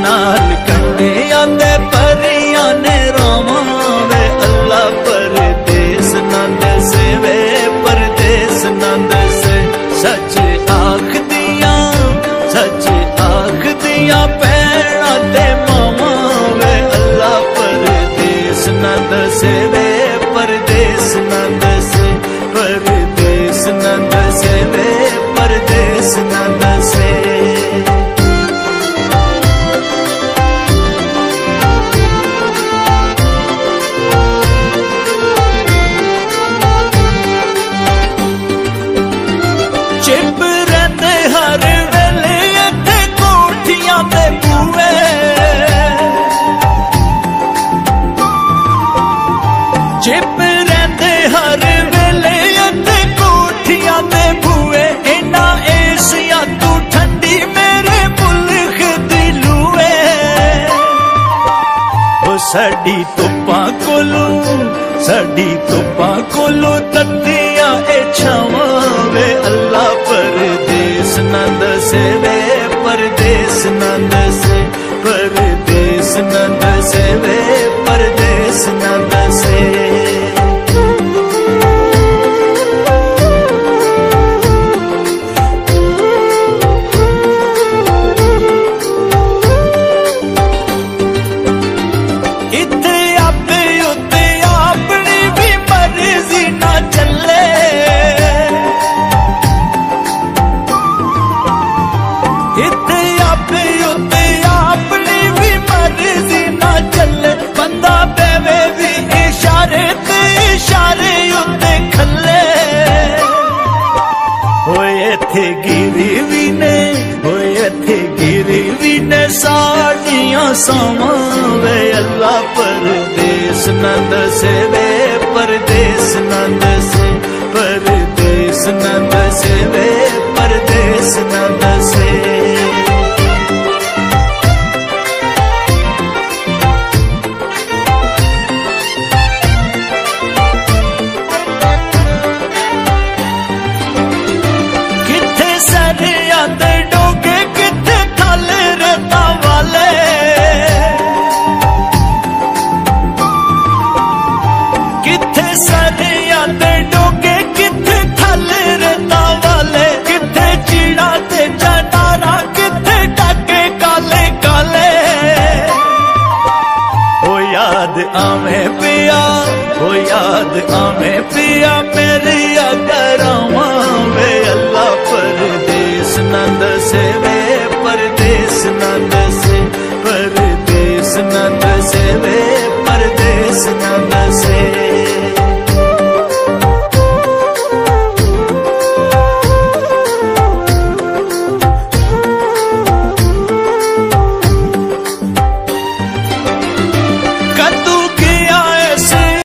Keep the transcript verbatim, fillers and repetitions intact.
नाल कंडियां ते परियां ने रोवां वे अल्लाह परदेस नंद से वे परदेस नंद से सच आख दियां सच आख दियां पैणा ते मावां वे अल्लाह परदेस नंद से वे परदेस नंद से परदेस नंद से वे परदेस नंद से। चिप रहंदे हर वेले इत्थे कोठियां ते बूए चिप रहंदे हर वेले इत्थे कोठियां ते बूए इन्ना एसिया तू ठंडी मेरे मुल्क दी लूए ओ साडी तुप्पां कोलों साडी तुप्पां कोलों तत्तियां ए छावां वे अल्लाह परदेस नंद से वे परदेस नंद से परदेस नंद से वे परदेस नंद से। इत्थे आपे उत्ते अपनी भी मर्जी ना चले इत्थे आपे उत्ते अपनी भी मर्जी ना चले बंदा बेवे भी इशारे ते इशारे उत्ते खले होए इत्थे गिरी भी ने होए इत्थे गिरी भी ने साड़ियां सावां वे अल्लाह परदेस नंद से वे परदेस नंद से परदेस नंद से वे परदेस नंद से। किथे सरिया ते डोगे किथे थल रेता वाले किथे सरिया ते डोगे किथे थल रेता वाले किथे चीड़ा ते जनारा किथे डाके काले काले ओ याद आवे पिया ओ याद आवे पिया मेरी अगरावां वे अल्लाह परदेस नंद से वे